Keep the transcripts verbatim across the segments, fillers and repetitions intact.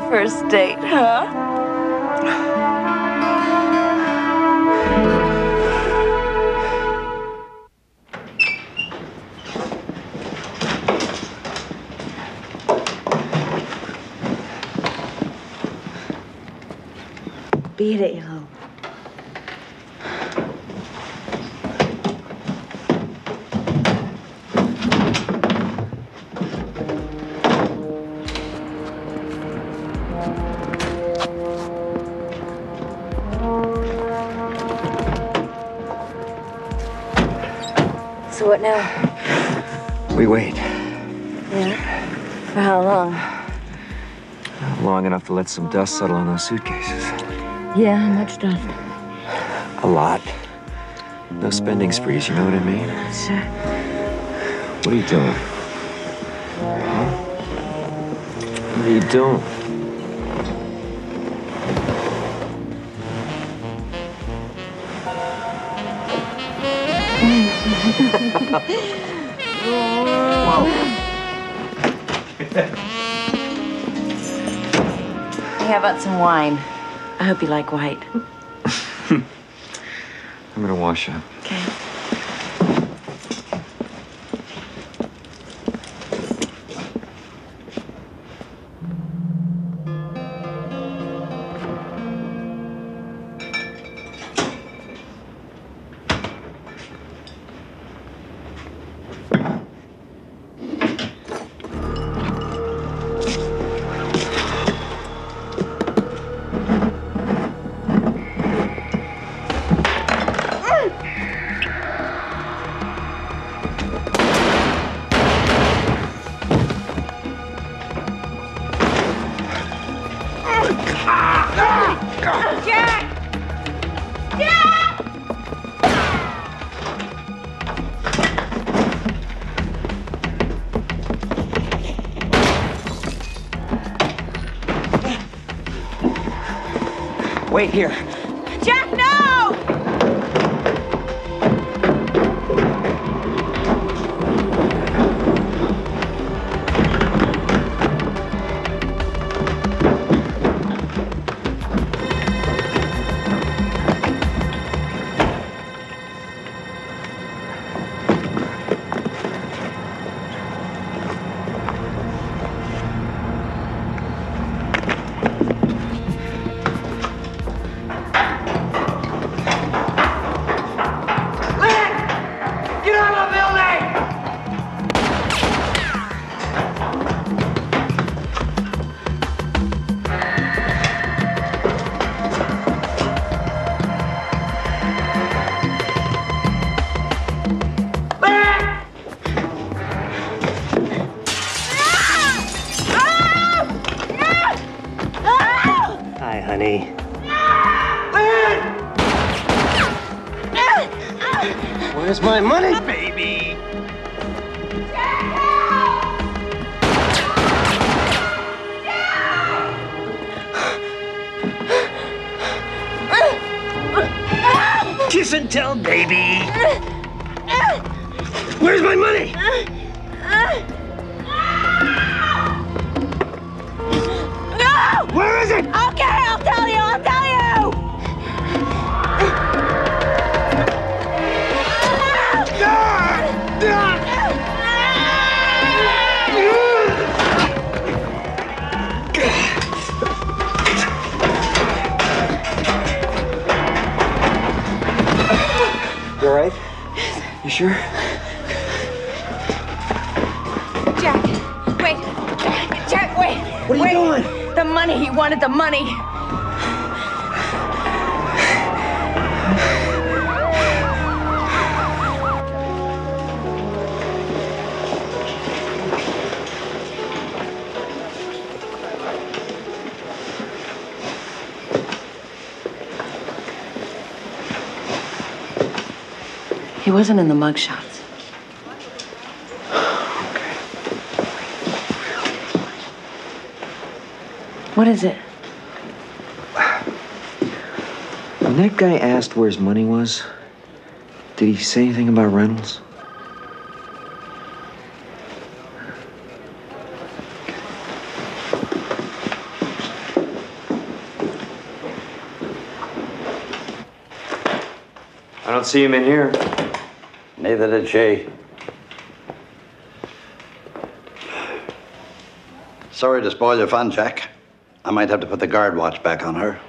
first date, huh? Beat it, yo. So what now? We wait. Yeah? For how long? Long enough to let some dust settle on those suitcases. Yeah, how much dust? A lot. No spending sprees, you know what I mean? Sure. What are you doing? Huh? What are you doing? Whoa. Hey, how about some wine? I hope you like white. I'm gonna wash up. Okay. Jack! Jack! Wait here. Jack, no! Hi, honey. Where's my money, baby? Kiss and tell, baby. Where's my money? No! Where is it? Okay, I'll tell you, I'll tell you! You all right? You sure? Jack, wait. Jack, Jack, wait. What are wait. you doing? The money, he wanted the money. He wasn't in the mugshots. What is it? When that guy asked where his money was, did he say anything about Reynolds? don't see him in here. Neither did she. Sorry to spoil your fun, Jack. I might have to put the guard watch back on her.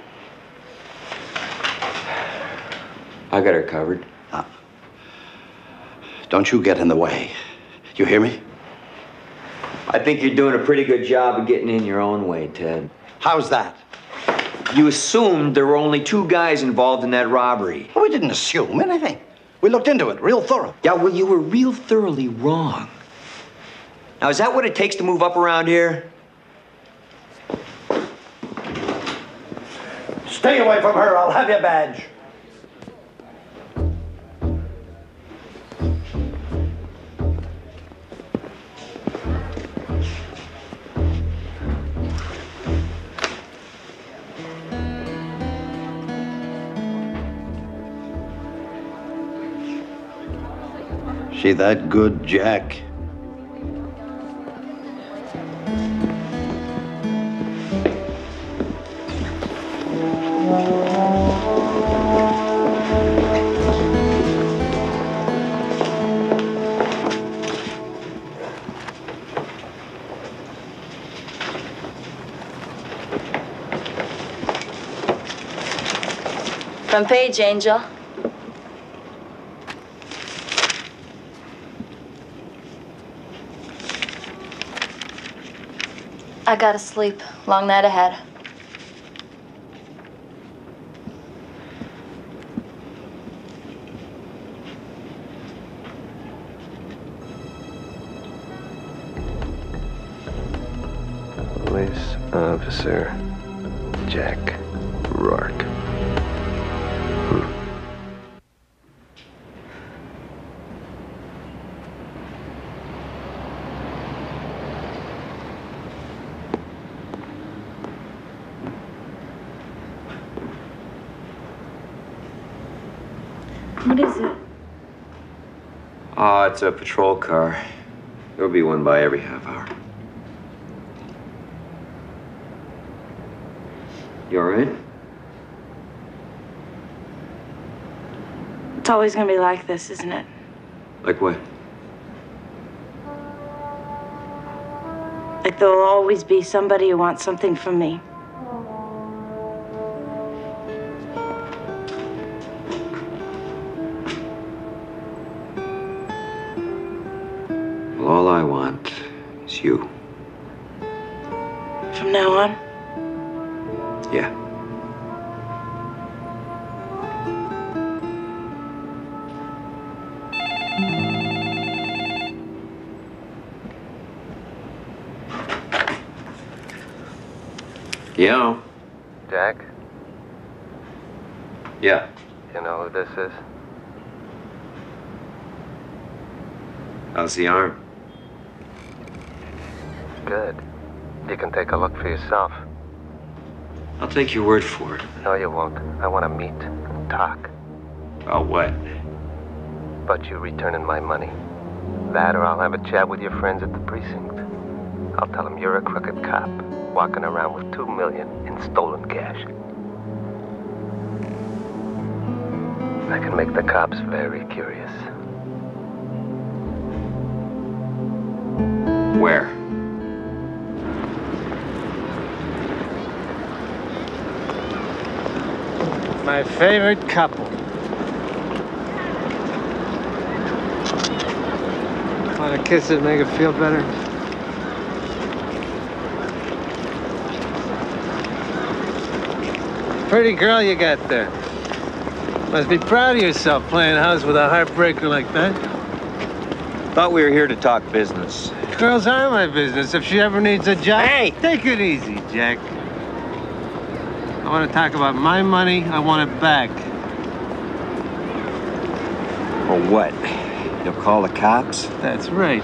I got her covered. Ah. Don't you get in the way. You hear me? I think you're doing a pretty good job of getting in your own way, Ted. How's that? You assumed there were only two guys involved in that robbery. Well, we didn't assume anything. We looked into it real thorough. Yeah, well, you were real thoroughly wrong. Now, is that what it takes to move up around here? Stay away from her. I'll have your badge. She that good, Jack? Front page, Angel. I gotta sleep. Long night ahead. Police Officer Jack Rourke. Hmm. What is it? Oh, it's a patrol car. There'll be one by every half hour. You all right? It's always gonna be like this, isn't it? Like what? Like there'll always be somebody who wants something from me. Well, all I want is you. From now on? Yeah. Yeah. Jack, Yeah. you know who this is? How's the arm? Good. You can take a look for yourself. I'll take your word for it. No, you won't. I want to meet and talk. About what? But you returning my money. That or I'll have a chat with your friends at the precinct. I'll tell them you're a crooked cop, walking around with two million in stolen cash. I can make the cops very curious. Where? My favorite couple. Want to kiss it, make it feel better? Pretty girl you got there. Must be proud of yourself playing house with a heartbreaker like that. Thought we were here to talk business. Girls are my business. If she ever needs a job, Hey! take it easy, Jack. I want to talk about my money. I want it back. Or what? You'll call the cops? That's right.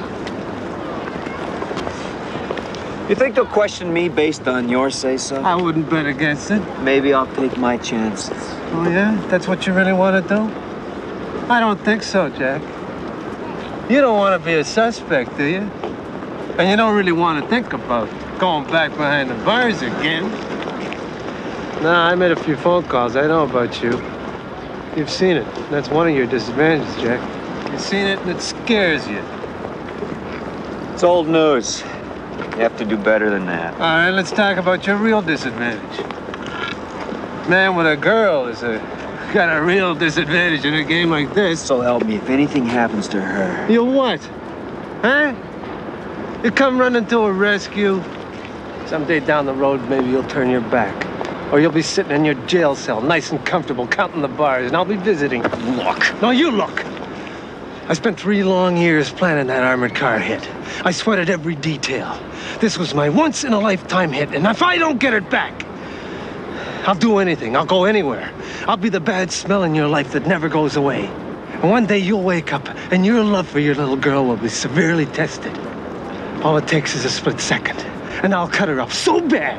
You think they'll question me based on your say-so? I wouldn't bet against it. Maybe I'll take my chances. Oh, yeah? That's what you really want to do? I don't think so, Jack. You don't want to be a suspect, do you? And you don't really want to think about going back behind the bars again. No, I made a few phone calls. I know about you. You've seen it. That's one of your disadvantages, Jack. You've seen it and it scares you. It's old news. You have to do better than that. All right, let's talk about your real disadvantage. Man with a girl is a got a real disadvantage in a game like this. So help me, if anything happens to her. You what? Huh? You come running to a rescue. Someday down the road, maybe you'll turn your back. Or you'll be sitting in your jail cell, nice and comfortable, counting the bars, and I'll be visiting. Look. No, you look. I spent three long years planning that armored car hit. I sweated every detail. This was my once-in-a-lifetime hit, and if I don't get it back, I'll do anything. I'll go anywhere. I'll be the bad smell in your life that never goes away. And one day you'll wake up, and your love for your little girl will be severely tested. All it takes is a split second, and I'll cut her up so bad.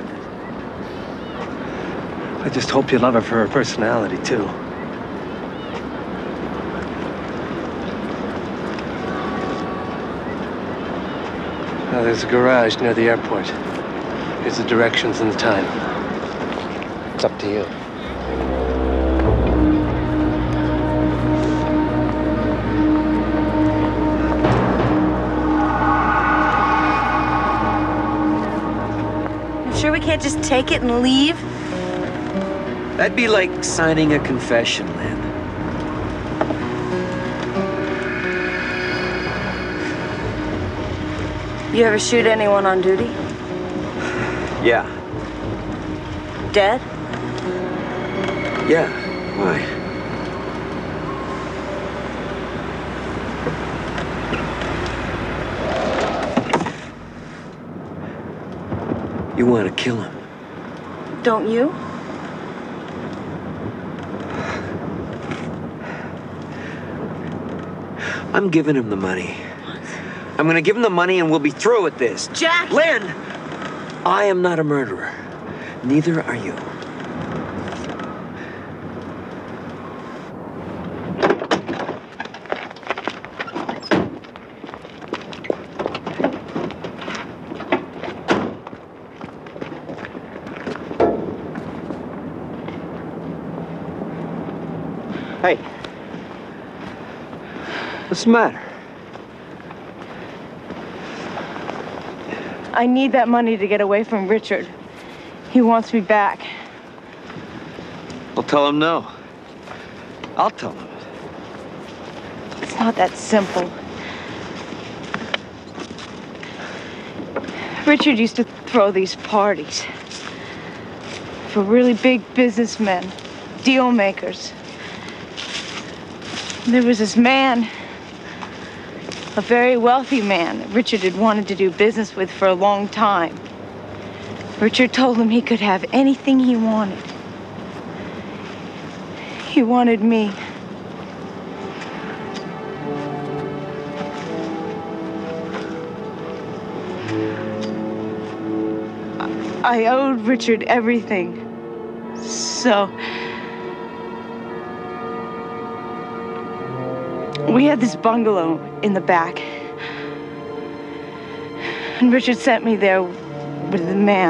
I just hope you love her for her personality, too. Now, there's a garage near the airport. Here's the directions and the time. It's up to you. You sure we can't just take it and leave? That'd be like signing a confession, Lynn. You ever shoot anyone on duty? Yeah. Dead? Yeah. Why? You want to kill him? Don't you? I'm giving him the money. I'm gonna give him the money and we'll be through with this. Jack! Lynn! I am not a murderer. Neither are you. Hey. What's the matter? I need that money to get away from Richard. He wants me back. I'll tell him no. I'll tell him. It's not that simple. Richard used to throw these parties for really big businessmen, deal makers. There was this man, a very wealthy man that Richard had wanted to do business with for a long time. Richard told him he could have anything he wanted. He wanted me. I owed Richard everything. So we had this bungalow in the back. And Richard sent me there with the man.